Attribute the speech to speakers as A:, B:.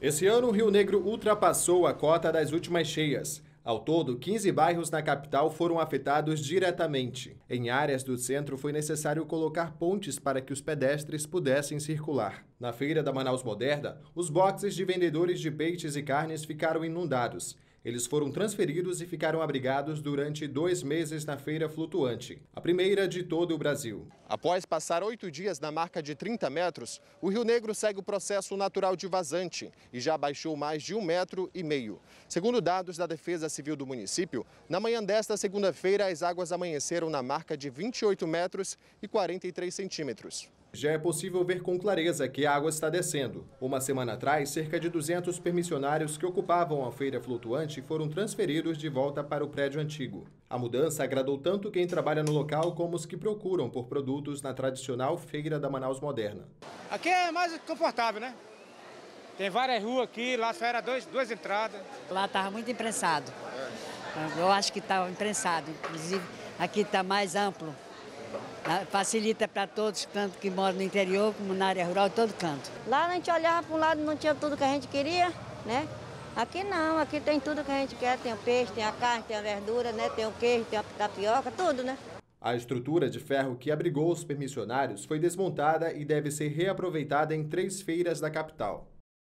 A: Esse ano, o Rio Negro ultrapassou a cota das últimas cheias. Ao todo, 15 bairros na capital foram afetados diretamente. Em áreas do centro, foi necessário colocar pontes para que os pedestres pudessem circular. Na feira da Manaus Moderna, os boxes de vendedores de peixes e carnes ficaram inundados. Eles foram transferidos e ficaram abrigados durante 2 meses na feira flutuante, a primeira de todo o Brasil. Após passar 8 dias na marca de 30 metros, o Rio Negro segue o processo natural de vazante e já baixou mais de 1,5 metro. Segundo dados da Defesa Civil do município, na manhã desta segunda-feira, as águas amanheceram na marca de 28 metros e 43 centímetros. Já é possível ver com clareza que a água está descendo. Uma semana atrás, cerca de 200 permissionários que ocupavam a feira flutuante foram transferidos de volta para o prédio antigo. A mudança agradou tanto quem trabalha no local como os que procuram por produtos na tradicional Feira da Manaus Moderna.
B: Aqui é mais confortável, né? Tem várias ruas aqui, lá só era duas entradas.
C: Lá estava muito imprensado. Eu acho que estava imprensado, inclusive aqui está mais amplo. Facilita para todos, tanto que moram no interior como na área rural, todo canto.
D: Lá a gente olhava para um lado, não tinha tudo que a gente queria, né? Aqui não, aqui tem tudo que a gente quer, tem o peixe, tem a carne, tem a verdura, né? Tem o queijo, tem a tapioca, tudo, né?
A: A estrutura de ferro que abrigou os permissionários foi desmontada e deve ser reaproveitada em 3 feiras da capital.